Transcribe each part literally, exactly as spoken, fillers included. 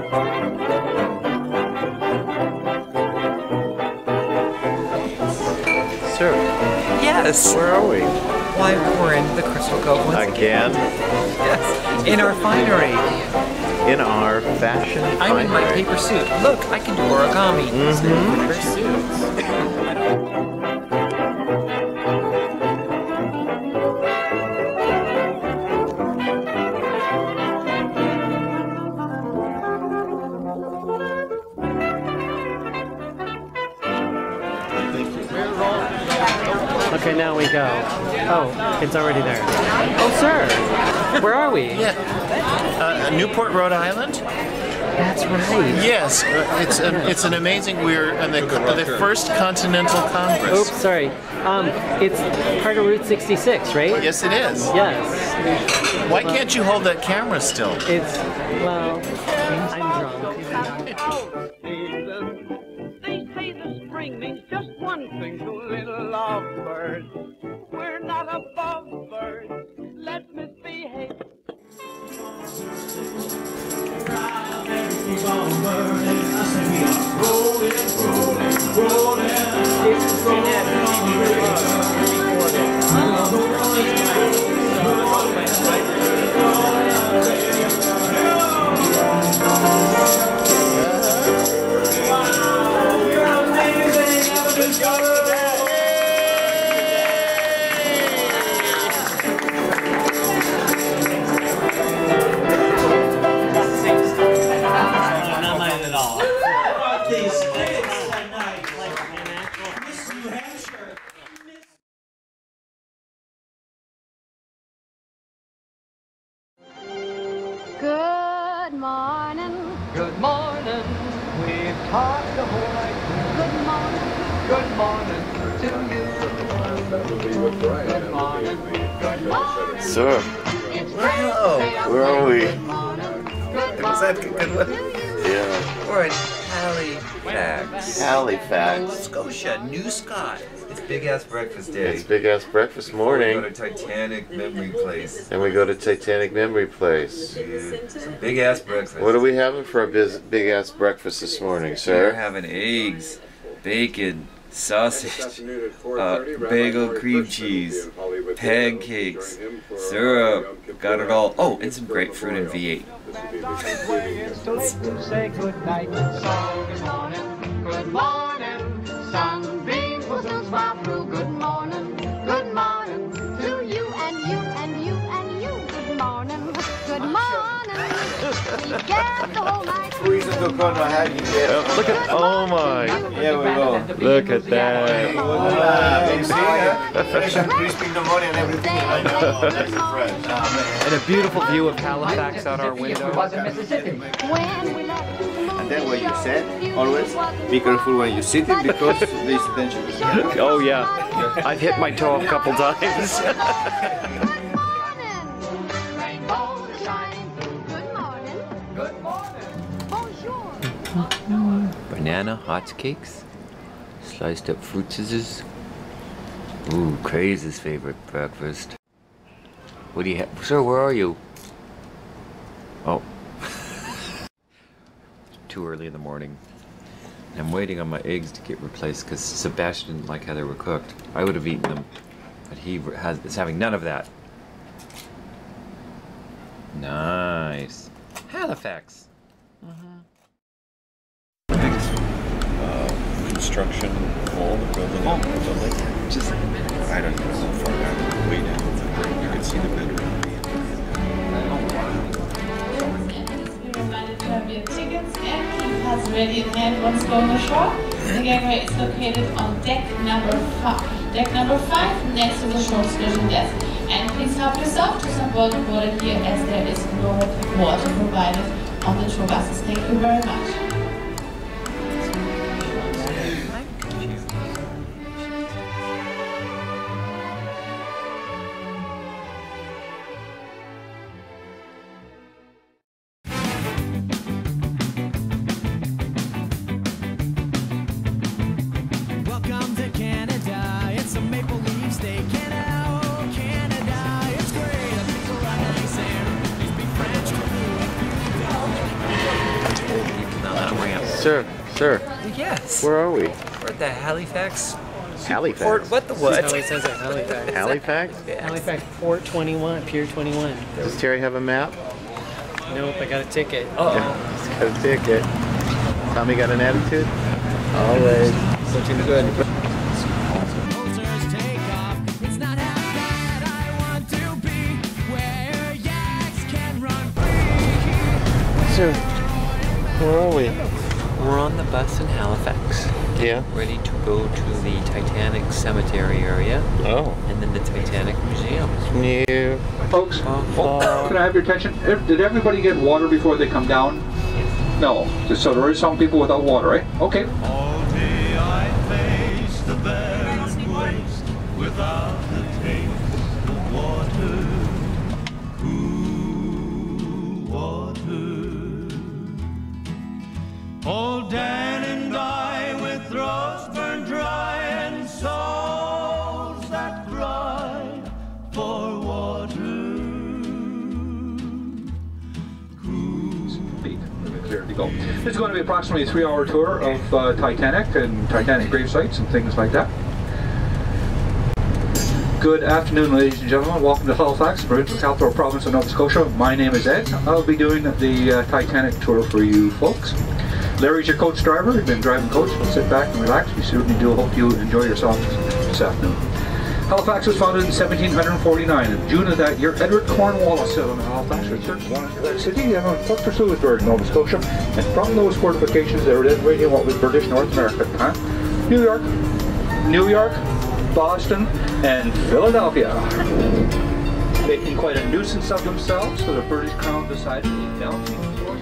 Sir. Yes. Where are we? Why, we're in the Crystal Cove once Again? Yes. In our finery. In our fashion I'm finery. in my paper suit. Look, I can do origami. Mm-hmm. Paper suits. Okay, now we go. Oh, it's already there. Oh, sir! Where are we? Yeah. Uh, Newport, Rhode Island? That's right. Yes, uh, it's an, it's an amazing, we're in the, the first Continental Congress. Oops, sorry. Um, it's part of Route sixty-six, right? Yes, it is. Yes. Why can't you hold that camera still? It's, well, I'm drunk. They say the spring means just one thing to little lovebirds. We're not above birds. Let's misbehave. Keep on burning. I say we are rolling, rolling, rolling. It's rolling on the Good morning. Good morning. We've talked the whole night. Good morning. Good morning to you. Good morning. Good morning. Sir. Hello. Where are we? Was that a good one? Yeah. We're in Halifax. Halifax. Nova Scotia, New Scott. It's big ass breakfast day. It's big ass breakfast We morning. go to Titanic Memory Place. And we go to Titanic Memory Place. Dude, some big ass breakfast. What are we having for a big ass breakfast this morning, We're sir? having eggs, bacon, sausage, uh, bagel cream cheese, pancakes, syrup, got it all. Oh, and some grapefruit and V eight. Say good night. So good morning. Good morning. Sunbeams will soon smile through. Good morning. Good morning to you and you and you and you. Good morning. Good morning. We get the whole night. Oh, look at, oh my. Here we go. Look at that. Ah, you see? Fresh and crispy in the morning and everything. I know, that's fresh. Ah, And a beautiful view of Halifax out our window. When we left the moon, and then what you said, always, be careful when you're sitting because this is dangerous. Oh yeah, I've hit my toe a couple times. Rainbows shining through. Good morning. Good morning. Bonjour. Banana hotcakes, sliced up fruit scissors. Ooh, Craze's favorite breakfast. What do you have? Sir, where are you? Oh. Too early in the morning. I'm waiting on my eggs to get replaced because Sebastian didn't like how they were cooked. I would have eaten them, but he has, is having none of that. Nice. Halifax. Uh, construction hall, the building, oh. the building. Just, I don't know how far down, way down. You can see the bedroom. Tickets and key pass ready in hand once going ashore. The gangway is located on deck number five. Deck number five, next to the shore excursion desk. And please help yourself to some boiled water here, as there is no water provided on the tour buses. Thank you very much. Welcome to Canada. It's a maple leaf state. Canada, oh, Canada. It's great. I think we're right nice air. These big French crew and Sir, sir. Yes. Where are we? We're at the Halifax. Halifax. Port, what the what? That's how he says it, Halifax. Halifax? Yeah. Halifax Port twenty-one, Pier twenty-one. Does Terry have a map? Nope, I got a ticket. Uh-oh. Yeah, he's got a ticket. Tommy got an attitude? Always. Looking good. Sir, where are we? We're on the bus in Halifax. Yeah. Ready to go to the Titanic cemetery area. Oh. And then the Titanic Museum. New. Folks, oh, can I have your attention? Did everybody get water before they come down? Yes. No. So there is some people without water, right? Okay. All day I face the barren waste without the taste of water. Cool water. Old Dan and I with throats burned dry and souls that cry for water. Clear to go. This is going to be approximately a three-hour tour of uh, Titanic and Titanic grave sites and things like that. Good afternoon, ladies and gentlemen. Welcome to Halifax, provincial capital province of Nova Scotia. My name is Ed. I'll be doing the uh, Titanic tour for you folks. Larry's your coach driver. You've been driving coach. Sit back and relax. We certainly do hope you enjoy yourselves this afternoon. Halifax was founded in seventeen forty-nine. In June of that year, Edward Cornwallis settled in Halifax, researched wanted to that city and on Port Louisburg, Nova Scotia. And from those fortifications, they were then raiding what was British North America at the time. New York, New York, Boston, and Philadelphia. Making quite a nuisance of themselves, so the British Crown decided to now take the source.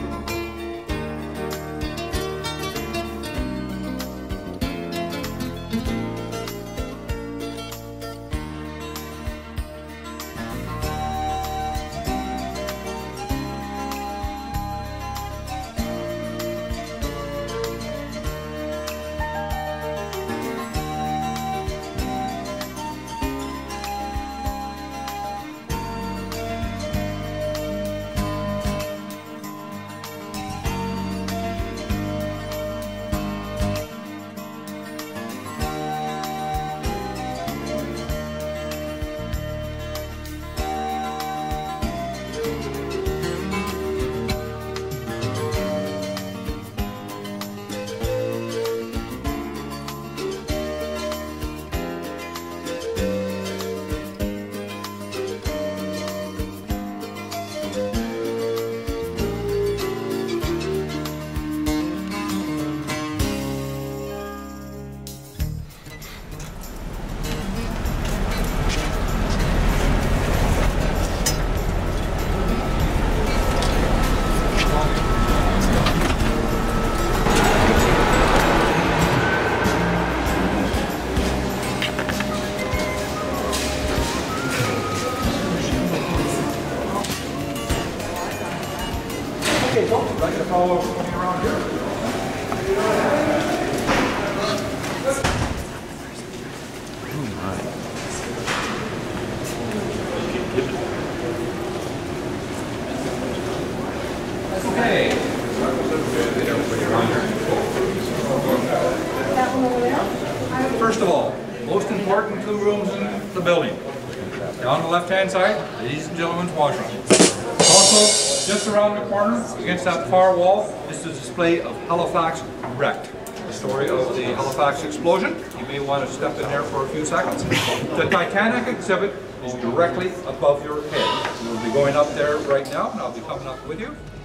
Okay, folks, I'd like to follow me around here. Okay. First of all, most important two rooms in the building. Down the left-hand side, ladies and gentlemen's washroom. Also, just around the corner, against that far wall, is the display of Halifax Wrecked, the story of the Halifax explosion. You may want to step in there for a few seconds. The Titanic exhibit is directly above your head. We'll be going up there right now, and I'll be coming up with you.